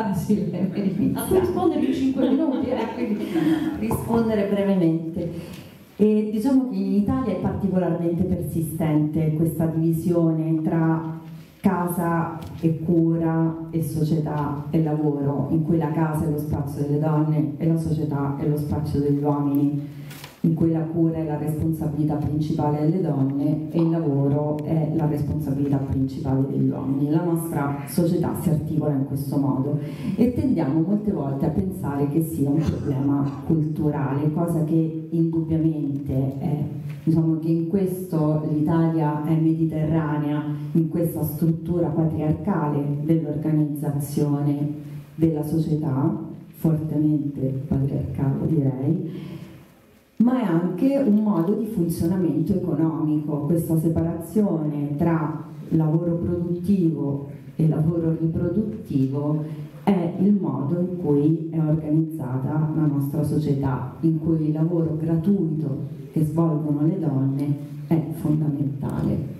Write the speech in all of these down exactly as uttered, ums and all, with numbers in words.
facile rispondere in cinque minuti, eh, quindi rispondere brevemente. E diciamo che in Italia è particolarmente persistente questa divisione tra casa e cura e società e lavoro, in cui la casa è lo spazio delle donne e la società è lo spazio degli uomini, in cui la cura è la responsabilità principale delle donne e il lavoro è la responsabilità principale degli uomini. La nostra società si articola in questo modo e tendiamo molte volte a pensare che sia un problema culturale, cosa che indubbiamente è. Diciamo che in questo l'Italia è mediterranea, in questa struttura patriarcale dell'organizzazione della società, fortemente patriarcale direi, ma è anche un modo di funzionamento economico. Questa separazione tra lavoro produttivo e lavoro riproduttivo è il modo in cui è organizzata la nostra società, in cui il lavoro gratuito che svolgono le donne è fondamentale.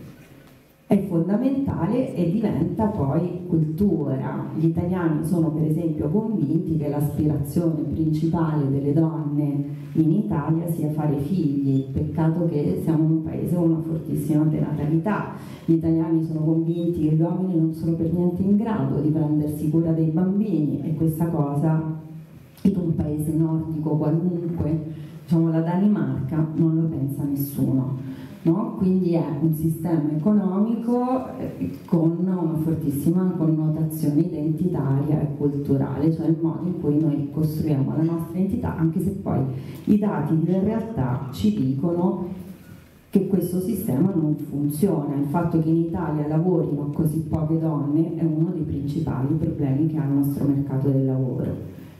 È fondamentale e diventa poi cultura. Gli italiani sono per esempio convinti che l'aspirazione principale delle donne in Italia sia fare figli, peccato che siamo un paese con una fortissima denatalità. Gli italiani sono convinti che gli uomini non sono per niente in grado di prendersi cura dei bambini e questa cosa in un paese nordico qualunque, diciamo la Danimarca, non lo pensa nessuno. No? Quindi è un sistema economico eh, con una fortissima connotazione identitaria e culturale, cioè il modo in cui noi costruiamo la nostra identità, anche se poi i dati della realtà ci dicono che questo sistema non funziona. Il fatto che in Italia lavorino così poche donne è uno dei principali problemi che ha il nostro mercato del lavoro.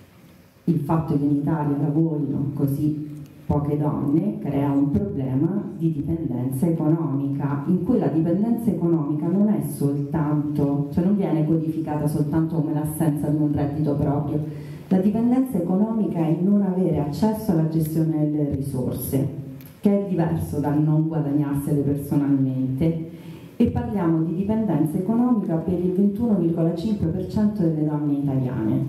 Il fatto che in Italia lavorino così poche donne crea un problema di dipendenza economica, in cui la dipendenza economica non è soltanto, cioè non viene codificata soltanto come l'assenza di un reddito proprio. La dipendenza economica è non avere accesso alla gestione delle risorse, che è diverso dal non guadagnarsele personalmente, e parliamo di dipendenza economica per il ventuno virgola cinque per cento delle donne italiane.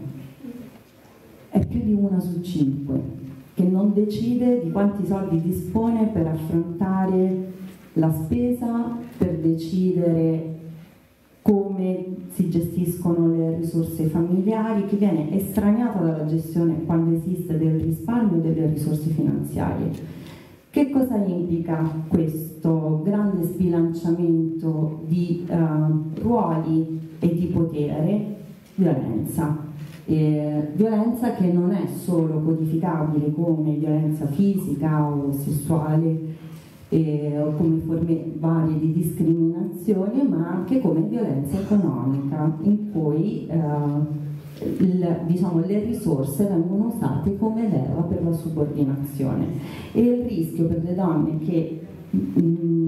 È più di una su cinque che non decide di quanti soldi dispone per affrontare la spesa, per decidere come si gestiscono le risorse familiari, che viene estraniata dalla gestione, quando esiste, del risparmio e delle risorse finanziarie. Che cosa implica questo grande sbilanciamento di uh, ruoli e di potere? Violenza. Eh, violenza che non è solo codificabile come violenza fisica o sessuale eh, o come forme varie di discriminazione, ma anche come violenza economica, in cui eh, il, diciamo, le risorse vengono usate come leva per la subordinazione. E il rischio per le donne che mh,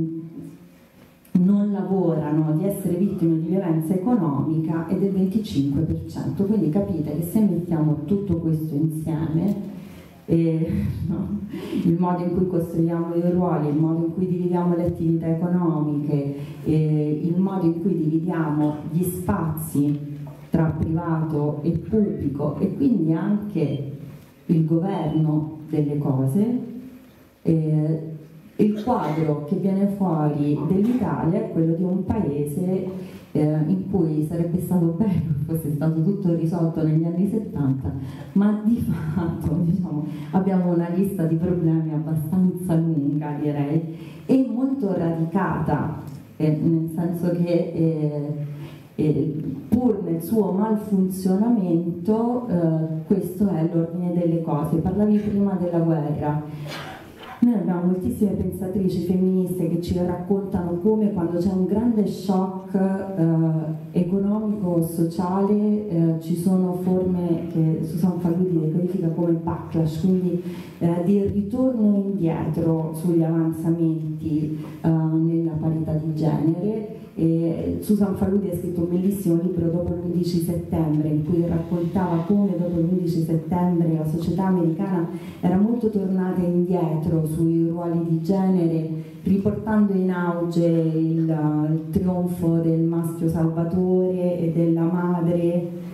non lavorano, di essere vittime di violenza economica è del venticinque per cento, quindi capite che se mettiamo tutto questo insieme, eh, no? il modo in cui costruiamo i ruoli, il modo in cui dividiamo le attività economiche, eh, il modo in cui dividiamo gli spazi tra privato e pubblico e quindi anche il governo delle cose, eh, il quadro che viene fuori dell'Italia è quello di un paese eh, in cui sarebbe stato bello che fosse stato tutto risolto negli anni settanta, ma di fatto diciamo, abbiamo una lista di problemi abbastanza lunga, direi, e molto radicata, eh, nel senso che eh, eh, pur nel suo malfunzionamento eh, questo è l'ordine delle cose. Parlavi prima della guerra. Noi abbiamo moltissime pensatrici femministe che ci raccontano come quando c'è un grande shock eh, economico-sociale eh, ci sono forme che Susan Faludi decodifica come backlash, quindi eh, di ritorno indietro sugli avanzamenti eh, nella parità di genere. E Susan Faludi ha scritto un bellissimo libro dopo l'undici settembre in cui raccontava come dopo l'undici settembre la società americana era molto tornata indietro sui ruoli di genere, riportando in auge il, il trionfo del maschio salvatore e della madre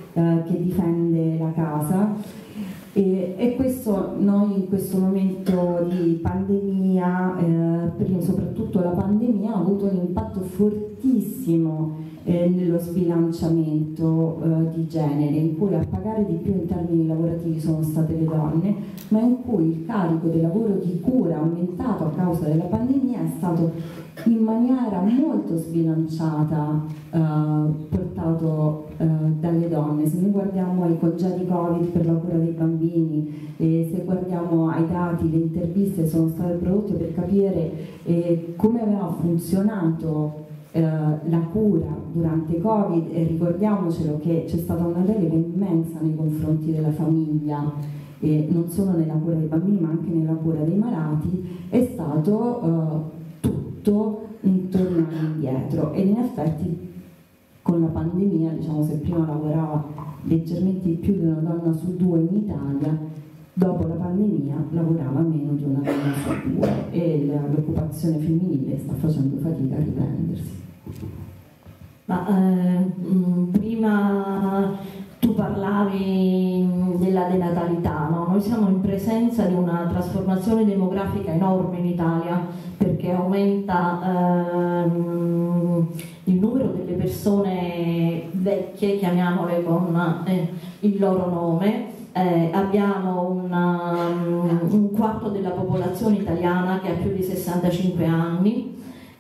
eh, che difende la casa. E, e questo noi in questo momento di pandemia, eh, prima, soprattutto la pandemia, ha avuto un impatto fortissimo eh, nello sbilanciamento eh, di genere, in cui a pagare di più in termini lavorativi sono state le donne, ma in cui il carico del lavoro di cura aumentato a causa della pandemia è stato in maniera molto sbilanciata eh, portato eh, dalle donne. Se noi guardiamo ai congedi Covid per la cura dei bambini, e se guardiamo ai dati, le interviste sono state prodotte per capire eh, come aveva funzionato eh, la cura durante Covid, e ricordiamocelo che c'è stata una delega immensa nei confronti della famiglia, eh, non solo nella cura dei bambini ma anche nella cura dei malati, è stato eh, tutto un tornare indietro. Ed in effetti con la pandemia, diciamo, se prima lavorava leggermente di più di una donna su due in Italia, dopo la pandemia lavorava meno di una donna su due, e l'occupazione femminile sta facendo fatica a riprendersi. Ma eh, prima tu parlavi della denatalità, no? Noi siamo in presenza di una trasformazione demografica enorme in Italia, perché aumenta ehm, il numero delle persone vecchie, chiamiamole con eh, il loro nome. Eh, abbiamo una, un quarto della popolazione italiana che ha più di sessantacinque anni,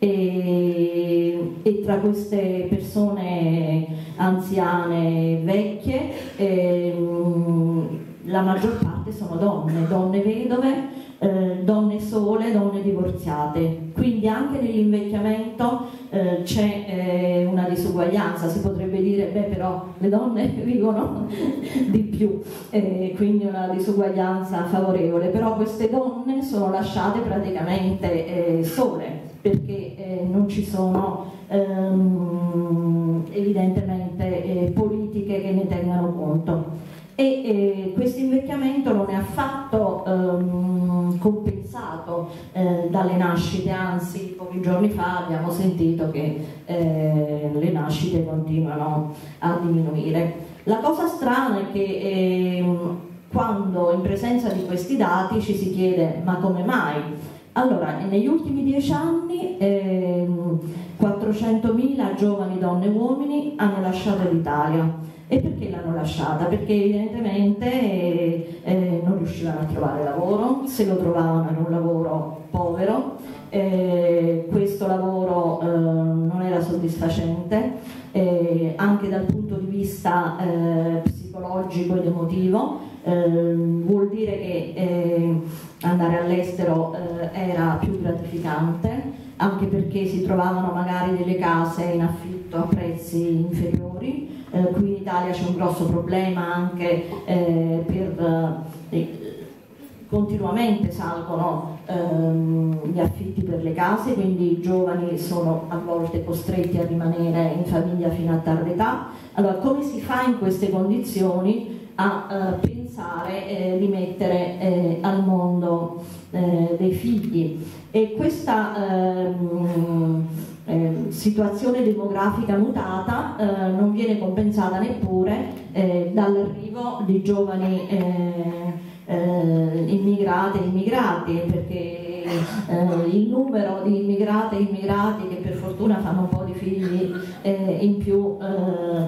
e, e tra queste persone anziane vecchie ehm, la maggior parte sono donne, donne vedove, eh, donne sole, donne divorziate. Quindi anche nell'invecchiamento eh, c'è eh, una disuguaglianza. Si potrebbe dire, beh, però le donne vivono di più, eh, quindi una disuguaglianza favorevole, però queste donne sono lasciate praticamente eh, sole, perché eh, non ci sono ehm, evidentemente eh, politiche che ne tengano conto. E eh, questo invecchiamento non è affatto ehm, compensato eh, dalle nascite, anzi pochi giorni fa abbiamo sentito che eh, le nascite continuano a diminuire. La cosa strana è che eh, quando in presenza di questi dati ci si chiede ma come mai? Allora, negli ultimi dieci anni eh, quattrocentomila giovani donne e uomini hanno lasciato l'Italia. E perché l'hanno lasciata? Perché evidentemente eh, eh, non riuscivano a trovare lavoro, se lo trovavano era un lavoro povero, eh, questo lavoro eh, non era soddisfacente, eh, anche dal punto di vista eh, psicologico ed emotivo. Eh, vuol dire che eh, andare all'estero eh, era più gratificante, anche perché si trovavano magari delle case in affitto a prezzi inferiori. Eh, qui in Italia c'è un grosso problema anche eh, per eh, continuamente salgono ehm, gli affitti per le case, quindi i giovani sono a volte costretti a rimanere in famiglia fino a tarda età. Allora, come si fa in queste condizioni a eh, pensare eh, di mettere eh, al mondo eh, dei figli? E questa ehm, eh, situazione demografica mutata eh, non viene compensata neppure eh, dall'arrivo di giovani eh, eh, immigrate e immigrati, perché eh, il numero di immigrate e immigrati che per fortuna fanno un po' di figli eh, in più eh,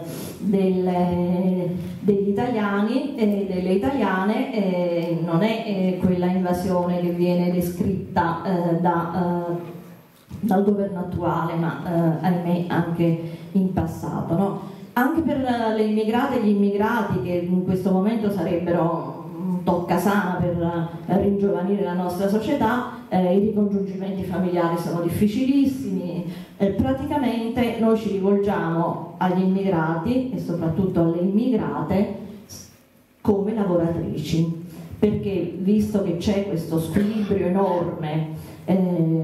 delle, degli italiani e delle italiane eh, non è eh, quella invasione che viene descritta eh, da, eh, dal governo attuale, ma eh, ahimè anche in passato, no? Anche per le immigrate e gli immigrati, che in questo momento sarebbero un toccasana per ringiovanire la nostra società, eh, i ricongiungimenti familiari sono difficilissimi. Eh, praticamente noi ci rivolgiamo agli immigrati e soprattutto alle immigrate come lavoratrici, perché visto che c'è questo squilibrio enorme eh,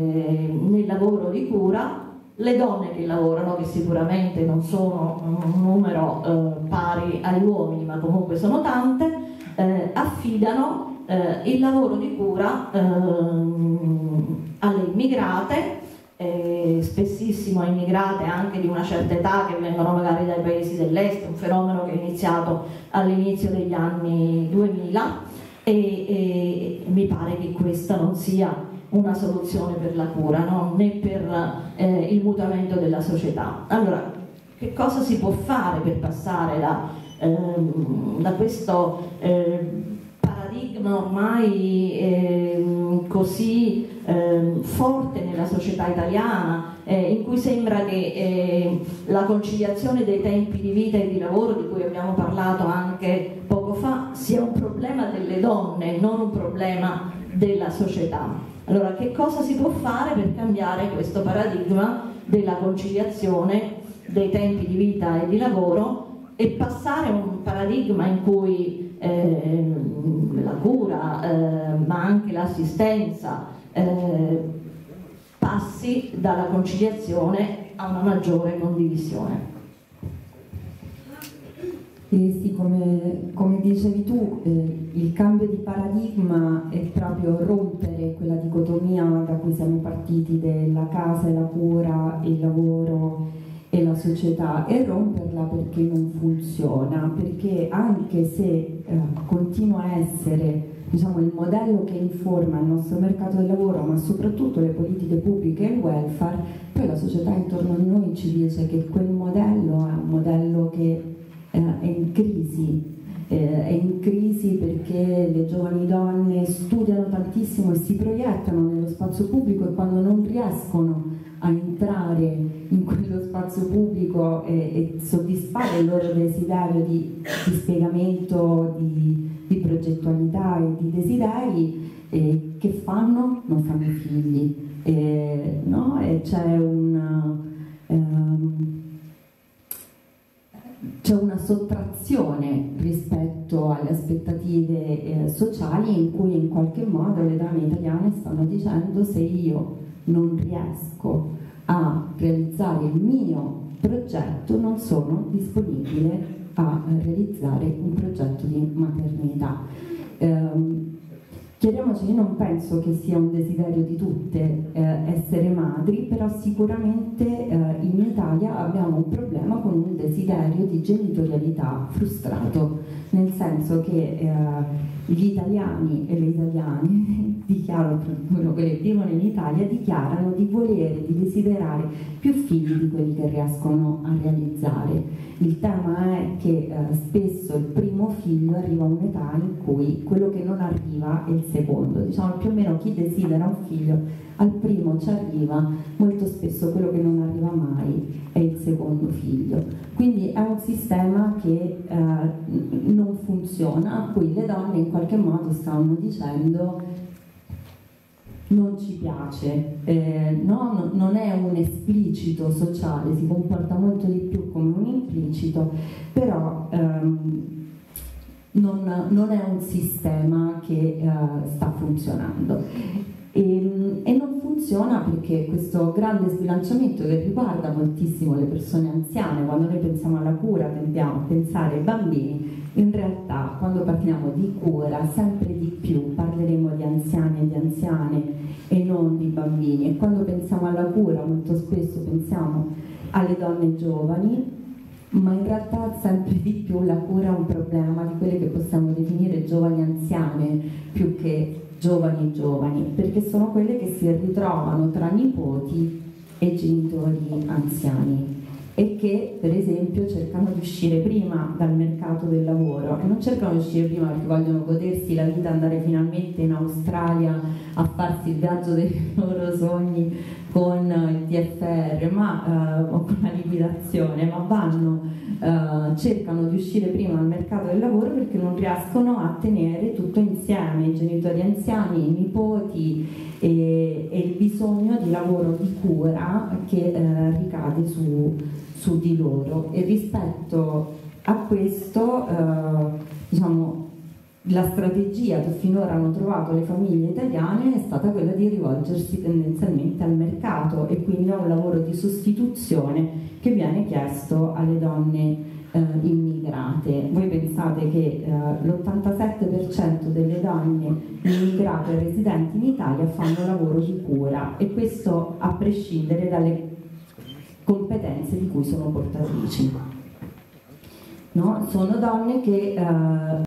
nel lavoro di cura, le donne che lavorano, che sicuramente non sono un numero eh, pari agli uomini, ma comunque sono tante, eh, affidano eh, il lavoro di cura eh, alle immigrate, eh, spessissimo immigrate anche di una certa età che vengono magari dai paesi dell'est, un fenomeno che è iniziato all'inizio degli anni duemila e, e mi pare che questa non sia una soluzione per la cura, no? Né per eh, il mutamento della società. Allora, che cosa si può fare per passare da, ehm, da questo eh, paradigma ormai eh, così eh, forte nella società italiana, eh, in cui sembra che eh, la conciliazione dei tempi di vita e di lavoro, di cui abbiamo parlato anche poco fa, sia un problema delle donne, non un problema della società. Allora, che cosa si può fare per cambiare questo paradigma della conciliazione dei tempi di vita e di lavoro e passare a un paradigma in cui eh, la cura, eh, ma anche l'assistenza eh, passi dalla conciliazione a una maggiore condivisione? Eh sì, come, come dicevi tu, eh, il cambio di paradigma è proprio rompere quella dicotomia da cui siamo partiti della casa e la cura, il lavoro e la società, e romperla perché non funziona, perché anche se eh, continua a essere, diciamo, il modello che informa il nostro mercato del lavoro, ma soprattutto le politiche pubbliche e il welfare, poi la società intorno a noi ci dice che quel modello è un modello che è in crisi, eh, è in crisi perché le giovani donne studiano tantissimo e si proiettano nello spazio pubblico, e quando non riescono a entrare in quello spazio pubblico e, e soddisfare il loro desiderio di, di spiegamento, di, di progettualità e di desideri, eh, che fanno? Non fanno figli, eh, no? E c'è un... Um, c'è una sottrazione rispetto alle aspettative eh, sociali, in cui in qualche modo le donne italiane stanno dicendo: se io non riesco a realizzare il mio progetto, non sono disponibile a realizzare un progetto di maternità. Um, Chiariamoci, io non penso che sia un desiderio di tutte eh, essere madri, però sicuramente eh, in Italia abbiamo un problema con un desiderio di genitorialità frustrato, nel senso che eh, gli italiani e le italiane, dichiaro quello che vivono in Italia, dichiarano di volere, di desiderare più figli di quelli che riescono a realizzare. Il tema è che eh, spesso il primo figlio arriva a un'età in cui quello che non arriva è il secondo. Diciamo, più o meno chi desidera un figlio al primo ci arriva, molto spesso quello che non arriva mai è il secondo figlio. Quindi è un sistema che eh, non funziona, a cui le donne in qualche modo stanno dicendo: non ci piace, eh, no? Non è un esplicito sociale, si comporta molto di più come un implicito, però ehm, non, non è un sistema che eh, sta funzionando. E, e non funziona perché questo grande sbilanciamento che riguarda moltissimo le persone anziane, quando noi pensiamo alla cura tendiamo a pensare ai bambini, in realtà quando parliamo di cura sempre di più parleremo di anziani e di anziane e non di bambini, e quando pensiamo alla cura molto spesso pensiamo alle donne giovani, ma in realtà sempre di più la cura è un problema di quelle che possiamo definire giovani anziane più che giovani giovani, perché sono quelle che si ritrovano tra nipoti e genitori anziani e che per esempio cercano di uscire prima dal mercato del lavoro, e non cercano di uscire prima perché vogliono godersi la vita, andare finalmente in Australia a farsi il viaggio dei loro sogni con il T F R, ma eh, o con la liquidazione, ma vanno, eh, cercano di uscire prima dal mercato del lavoro perché non riescono a tenere tutto insieme, i genitori anziani, i nipoti e, e il bisogno di lavoro, di cura che eh, ricade su, su di loro. E rispetto a questo, eh, diciamo, la strategia che finora hanno trovato le famiglie italiane è stata quella di rivolgersi tendenzialmente al mercato e quindi a un lavoro di sostituzione che viene chiesto alle donne eh, eh, immigrate. Voi pensate che eh, l'ottantasette per cento delle donne immigrate residenti in Italia fanno lavoro di cura, e questo a prescindere dalle competenze di cui sono portatrici. No? Sono donne che eh,